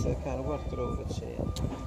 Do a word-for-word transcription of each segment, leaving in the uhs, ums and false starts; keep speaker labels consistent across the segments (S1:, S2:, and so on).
S1: cercare quattro facendo.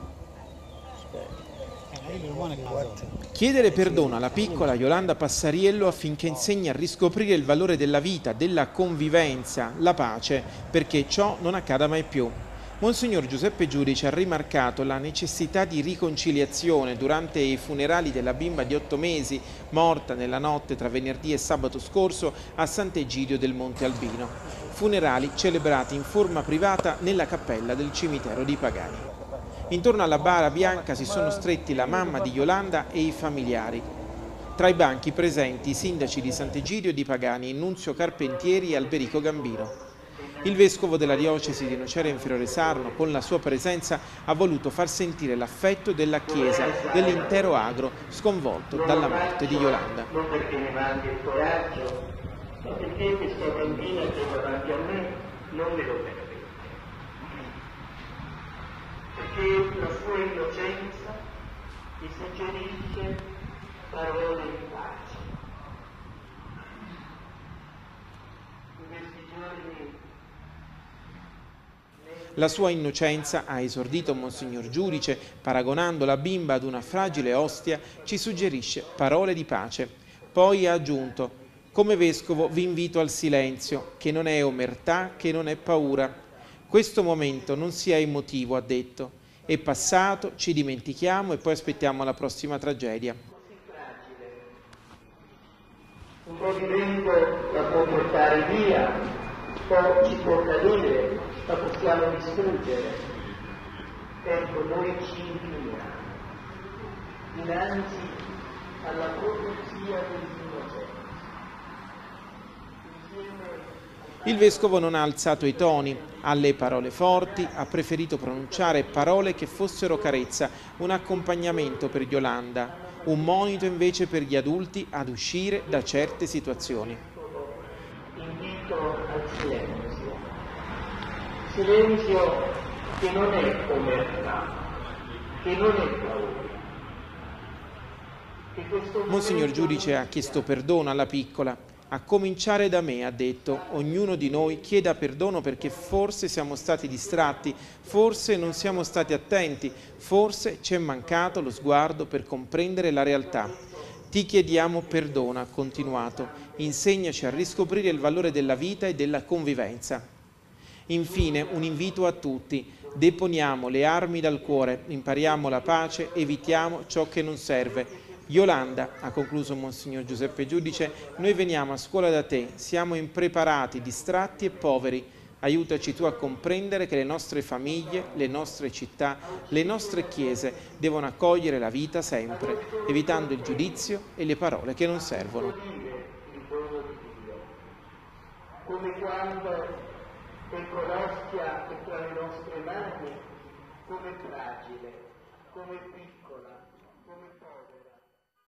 S2: Chiedere perdono alla piccola Yolanda Passariello affinché insegni a riscoprire il valore della vita, della convivenza, la pace, perché ciò non accada mai più. Monsignor Giuseppe Giudice ha rimarcato la necessità di riconciliazione durante i funerali della bimba di otto mesi, morta nella notte tra venerdì e sabato scorso a Sant'Egidio del Monte Albino. Funerali celebrati in forma privata nella cappella del cimitero di Pagani. Intorno alla bara bianca si sono stretti la mamma di Yolanda e i familiari. Tra i banchi presenti i sindaci di Sant'Egidio e di Pagani, Nunzio Carpentieri e Alberico Gambino. Il vescovo della diocesi di Nocera Inferiore Sarno, con la sua presenza, ha voluto far sentire l'affetto della Chiesa, dell'intero agro, sconvolto dalla morte di Yolanda.
S3: Non perché mi manchi il coraggio, ma perché questa bambina che è davanti a me non me lo permette. Perché la sua innocenza mi suggerisce parole di pace. In questi giorni
S2: La sua innocenza, ha esordito Monsignor Giudice, paragonando la bimba ad una fragile ostia, ci suggerisce parole di pace. Poi ha aggiunto: come vescovo vi invito al silenzio, che non è omertà, che non è paura. Questo momento non sia emotivo, ha detto. È passato, ci dimentichiamo e poi aspettiamo la prossima tragedia.
S3: un po' di vento la può portare via, poi ci può cadere, la possiamo distruggere. Ecco, noi ci incliniamo dinanzi alla profezia dell'innocenza.
S2: Il vescovo non ha alzato i toni, alle parole forti ha preferito pronunciare parole che fossero carezza, un accompagnamento per Yolanda, un monito invece per gli adulti ad uscire da certe situazioni.
S3: Invito al silenzio, silenzio che non è omertà, che non è paura.
S2: Monsignor Giudice ha chiesto perdono alla piccola. A cominciare da me, ha detto, ognuno di noi chieda perdono perché forse siamo stati distratti, forse non siamo stati attenti, forse ci è mancato lo sguardo per comprendere la realtà. Ti chiediamo perdono, ha continuato, insegnaci a riscoprire il valore della vita e della convivenza. Infine un invito a tutti, deponiamo le armi dal cuore, impariamo la pace, evitiamo ciò che non serve. Yolanda, ha concluso Monsignor Giuseppe Giudice, noi veniamo a scuola da te, siamo impreparati, distratti e poveri. Aiutaci tu a comprendere che le nostre famiglie, le nostre città, le nostre chiese devono accogliere la vita sempre, evitando il giudizio e le parole che non servono.
S3: Come quando ecco l'ostia è tra le nostre mani, come fragile, come piccola, come povera.